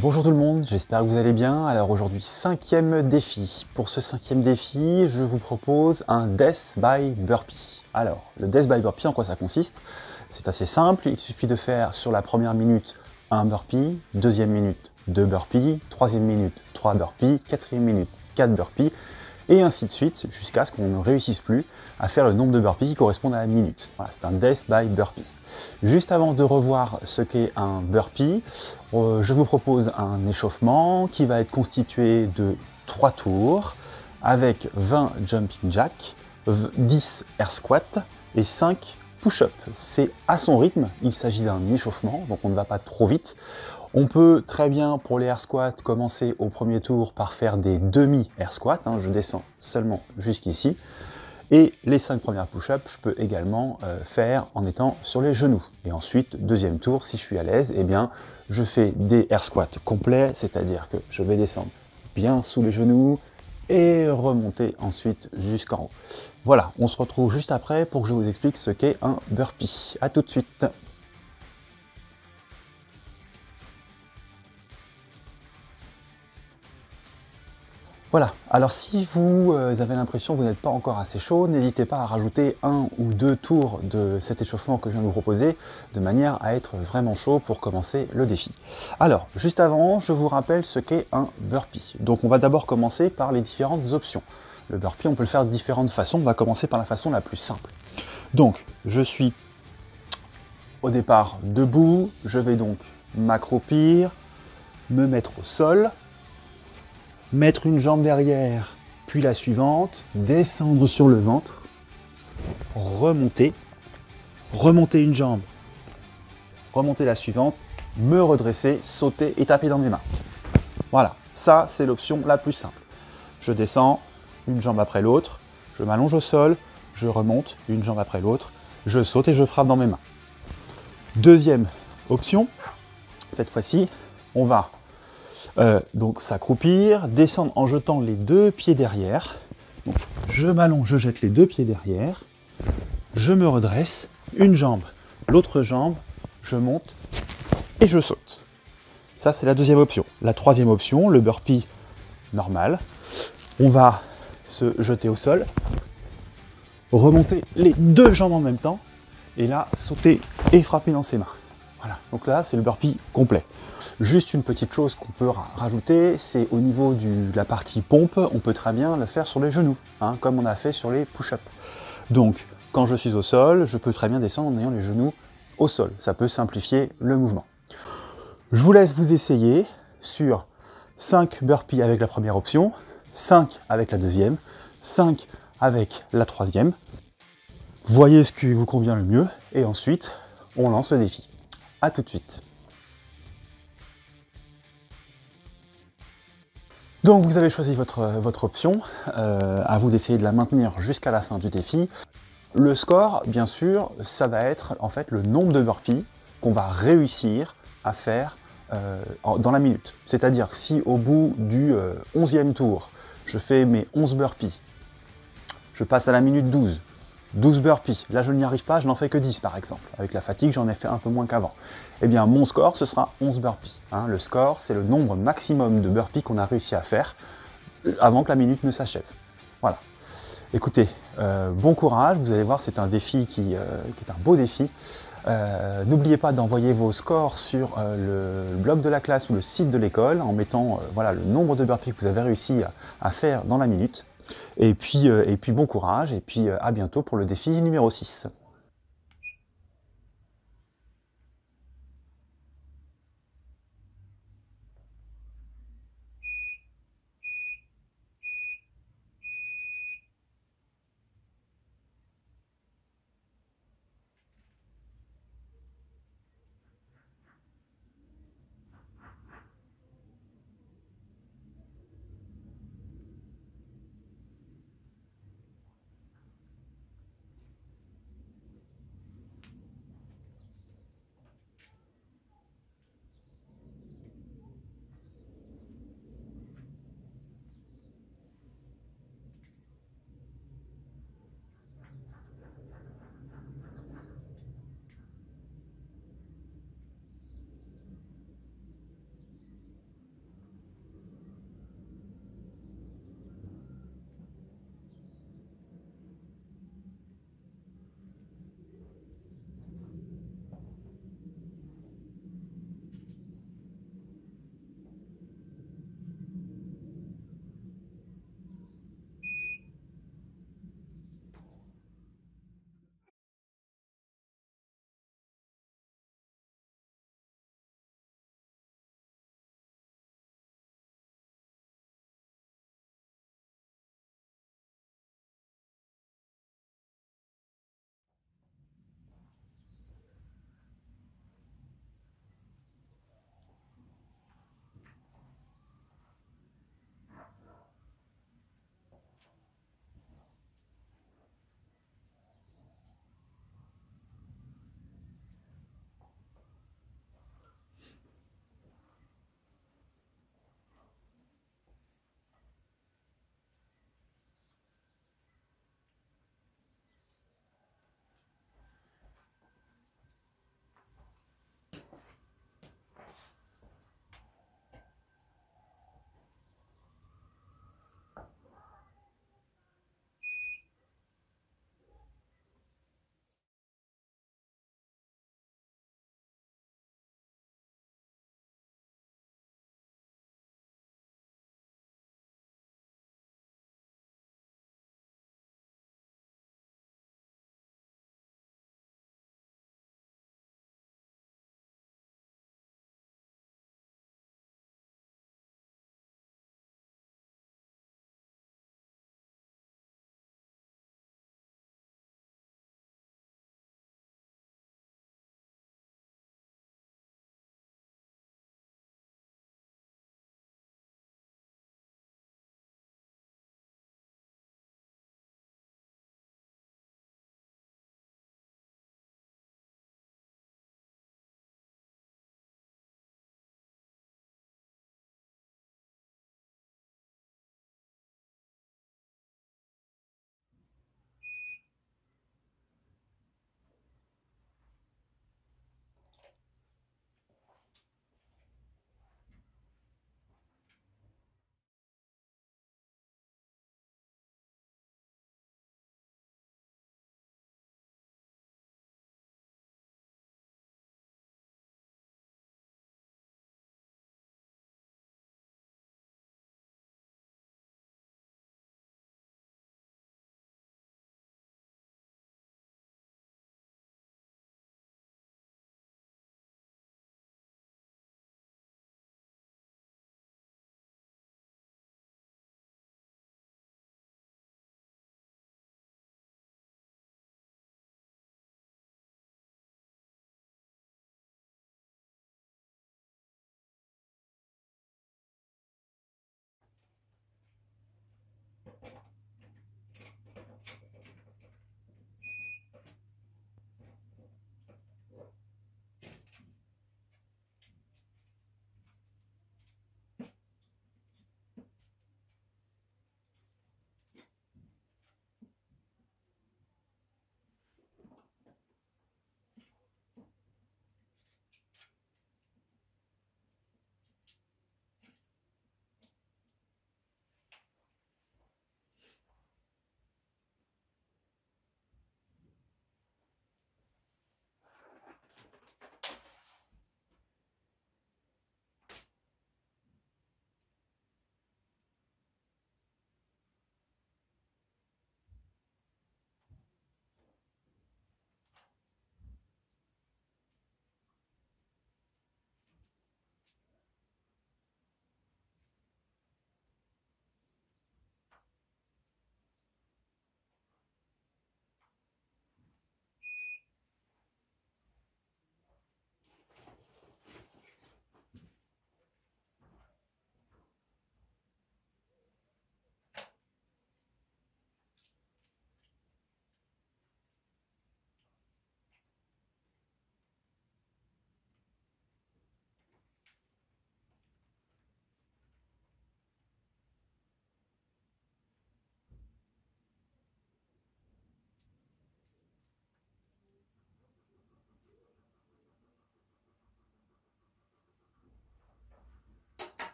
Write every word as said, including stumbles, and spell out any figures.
Bonjour tout le monde, j'espère que vous allez bien. Alors aujourd'hui, cinquième défi. Pour ce cinquième défi, je vous propose un Death by Burpee. Alors, le Death by Burpee, en quoi ça consiste? C'est assez simple, il suffit de faire sur la première minute un burpee, deuxième minute deux burpees, troisième minute trois burpees, quatrième minute quatre burpees, et ainsi de suite, jusqu'à ce qu'on ne réussisse plus à faire le nombre de burpees qui correspondent à la minute. Voilà, c'est un Death by Burpee. Juste avant de revoir ce qu'est un burpee, euh, je vous propose un échauffement qui va être constitué de trois tours, avec vingt jumping jacks, dix air squats et cinq push-ups. C'est à son rythme, il s'agit d'un échauffement, donc on ne va pas trop vite. On peut très bien, pour les air squats, commencer au premier tour par faire des demi-air squats. Hein, je descends seulement jusqu'ici. Et les cinq premières push-ups, je peux également euh, faire en étant sur les genoux. Et ensuite, deuxième tour, si je suis à l'aise, eh bien, je fais des air squats complets, c'est-à-dire que je vais descendre bien sous les genoux et remonter ensuite jusqu'en haut. Voilà, on se retrouve juste après pour que je vous explique ce qu'est un burpee. A tout de suite. Voilà, alors si vous avez l'impression que vous n'êtes pas encore assez chaud, n'hésitez pas à rajouter un ou deux tours de cet échauffement que je viens de vous proposer, de manière à être vraiment chaud pour commencer le défi. Alors, juste avant, je vous rappelle ce qu'est un burpee. Donc on va d'abord commencer par les différentes options. Le burpee, on peut le faire de différentes façons, on va commencer par la façon la plus simple. Donc, je suis au départ debout, je vais donc m'accroupir, me mettre au sol, mettre une jambe derrière, puis la suivante, descendre sur le ventre, remonter, remonter une jambe, remonter la suivante, me redresser, sauter et taper dans mes mains. Voilà, ça c'est l'option la plus simple. Je descends, une jambe après l'autre, je m'allonge au sol, je remonte, une jambe après l'autre, je saute et je frappe dans mes mains. Deuxième option, cette fois-ci, on va Euh, donc s'accroupir, descendre en jetant les deux pieds derrière. Donc, je m'allonge, je jette les deux pieds derrière, je me redresse, une jambe, l'autre jambe, je monte et je saute. Ça, c'est la deuxième option. La troisième option, le burpee normal. On va se jeter au sol, remonter les deux jambes en même temps, et là, sauter et frapper dans ses mains. Voilà, donc là, c'est le burpee complet. Juste une petite chose qu'on peut rajouter, c'est au niveau de la partie pompe, on peut très bien le faire sur les genoux, hein, comme on a fait sur les push-ups. Donc, quand je suis au sol, je peux très bien descendre en ayant les genoux au sol. Ça peut simplifier le mouvement. Je vous laisse vous essayer sur cinq burpees avec la première option, cinq avec la deuxième, cinq avec la troisième. Voyez ce qui vous convient le mieux, et ensuite, on lance le défi. A tout de suite. Donc vous avez choisi votre, votre option, euh, à vous d'essayer de la maintenir jusqu'à la fin du défi. Le score, bien sûr, ça va être en fait le nombre de burpees qu'on va réussir à faire euh, dans la minute. C'est-à-dire que si au bout du euh, onzième tour, je fais mes onze burpees, je passe à la minute douze, douze burpees, là je n'y arrive pas, je n'en fais que dix par exemple. Avec la fatigue, j'en ai fait un peu moins qu'avant. Eh bien mon score, ce sera onze burpees. Hein. Le score, c'est le nombre maximum de burpees qu'on a réussi à faire avant que la minute ne s'achève. Voilà. Écoutez, euh, bon courage, vous allez voir, c'est un défi qui, euh, qui est un beau défi. Euh, N'oubliez pas d'envoyer vos scores sur euh, le blog de la classe ou le site de l'école en mettant euh, voilà, le nombre de burpees que vous avez réussi à, à faire dans la minute. Et puis, euh, et puis bon courage, et puis euh, à bientôt pour le défi numéro six.